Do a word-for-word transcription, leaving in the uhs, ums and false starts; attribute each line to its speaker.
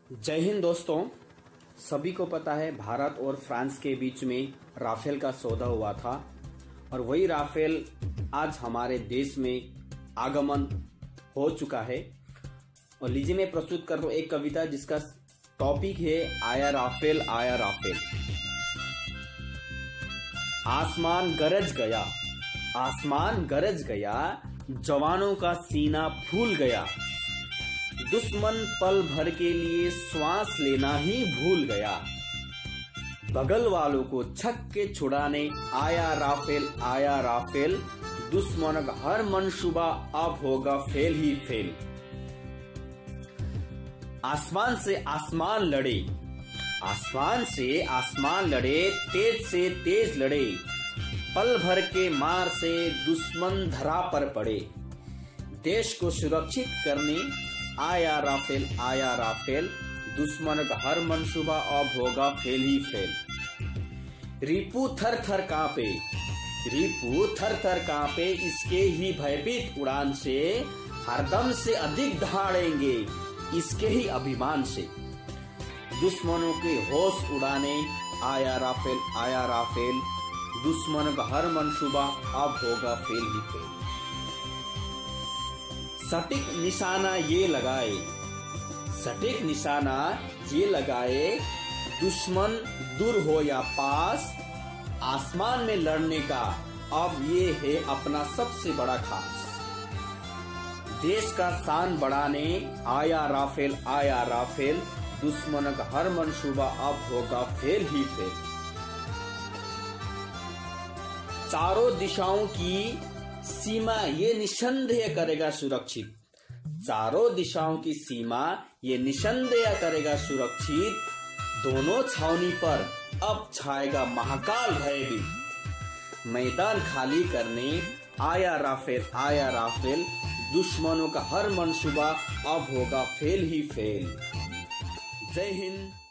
Speaker 1: जय हिंद दोस्तों। सभी को पता है भारत और फ्रांस के बीच में राफेल का सौदा हुआ था और वही राफेल आज हमारे देश में आगमन हो चुका है। और लीजिए मैं प्रस्तुत कर रहा हूं एक कविता जिसका टॉपिक है आया राफेल आया राफेल। आसमान गरज गया, आसमान गरज गया, जवानों का सीना फूल गया। दुश्मन पल भर के लिए श्वास लेना ही भूल गया। बगल वालों को छक्के छुड़ाने आया राफेल आया राफेल। दुश्मन का हर मंसूबा अब होगा फेल ही फेल। आसमान से आसमान लड़े, आसमान से आसमान लड़े, तेज से तेज लड़े। पल भर के मार से दुश्मन धरा पर पड़े। देश को सुरक्षित करने आया राफेल आया राफेल। दुश्मन का हर मंसूबा अब होगा फेल ही फेल। रिपू थर थर कांपे, रिपू थर थर कांपे, इसके ही भयभीत उड़ान से हरदम से अधिक दहाड़ेंगे इसके ही अभिमान से। दुश्मनों के होश उड़ाने आया राफेल आया राफेल। दुश्मन का हर मंसूबा अब होगा फेल ही फेल। सटीक निशाना ये लगाए, सटीक निशाना ये लगाए। दुश्मन दूर हो या पास, आसमान में लड़ने का अब ये है अपना सबसे बड़ा खास। देश का शान बढ़ाने आया राफेल आया राफेल। दुश्मन का हर मंसूबा अब होगा फेल ही फेल। चारों दिशाओं की सीमा ये निसंदेह करेगा सुरक्षित। चारों दिशाओं की सीमा ये निसंदेह करेगा सुरक्षित। दोनों छावनी पर अब छाएगा महाकाल भयभीत। मैदान खाली करने आया राफेल आया राफेल। दुश्मनों का हर मंसूबा अब होगा फेल ही फेल। जय हिंद।